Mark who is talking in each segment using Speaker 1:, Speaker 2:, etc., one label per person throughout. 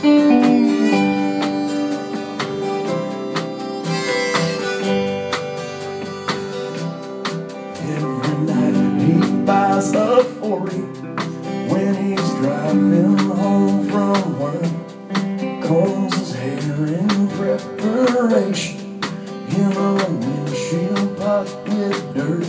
Speaker 1: Every night he buys a 40 when he's driving home from work. Combs his hair in preparation in a windshield pocked with dirt.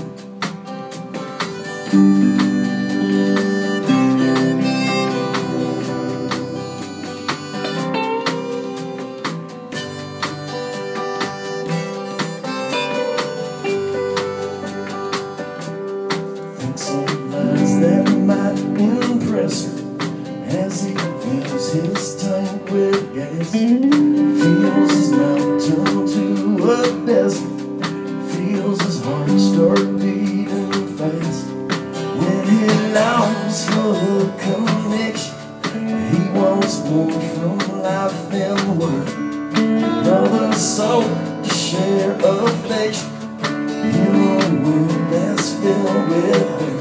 Speaker 1: Some lines that might impress her as he fills his tank with gas. Feels his mouth turn to a desert, feels his heart start beating fast. When he longs for a connection, he wants more from life than work. Another soul to share affection in a world that's filled with hurt.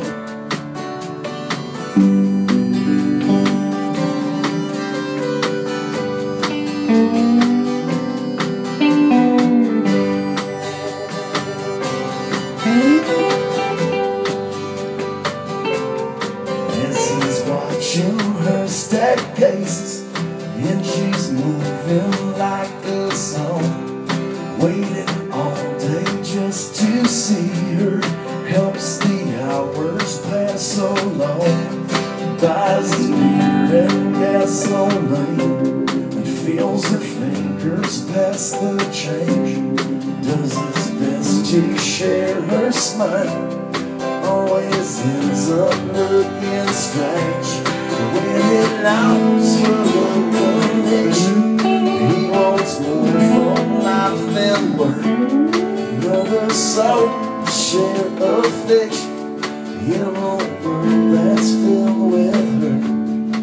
Speaker 1: As he's watching her stack cases and she's moving like a song, waiting all day just to see her helps the hours pass so long. Buys his beer and gasoline and feels her fingers pass the change. Does his best to share her smile, always ends up looking strange. When he longs for a connection, he wants more from life than work. Another soul to share affection in a world that's filled with hurt.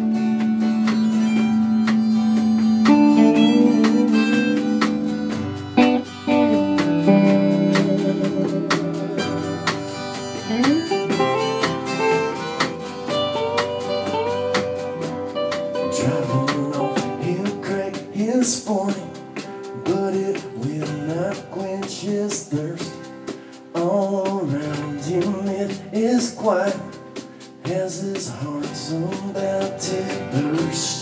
Speaker 1: Driving on, he'll crack his 40, but it will not quench his thirst. All around him it is quiet as his heart's about to burst.